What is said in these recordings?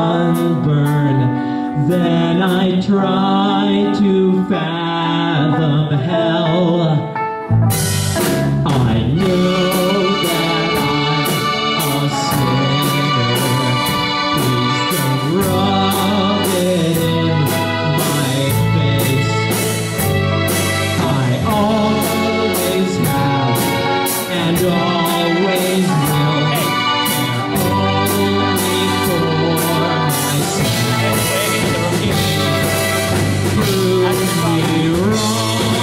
sunburn. Then I try to fathom hell. I know that I'm a sinner. Please don't rub it in my face. I always have and always will care only for myself. Prove me wrong.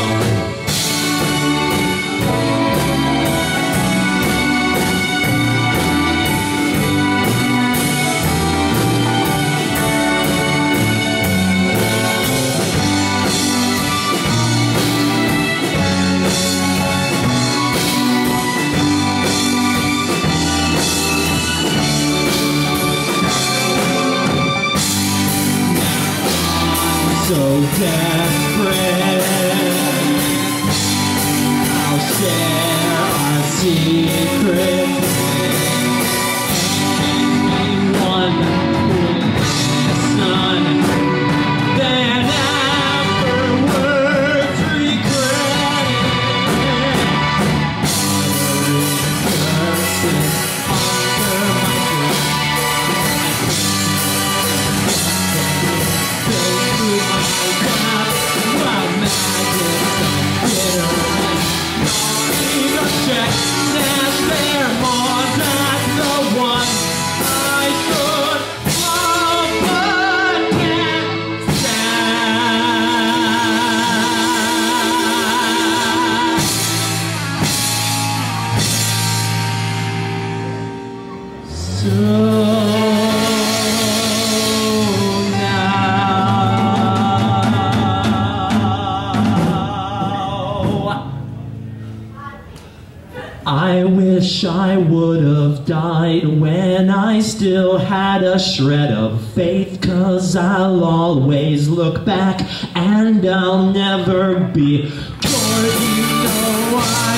So desperate, I'll share our secret. Anyone will listen, then afterwards regret it. Curses under my I wish I would have died when I still had a shred of faith, 'cause I'll always look back and I'll never be. 'Cause you know I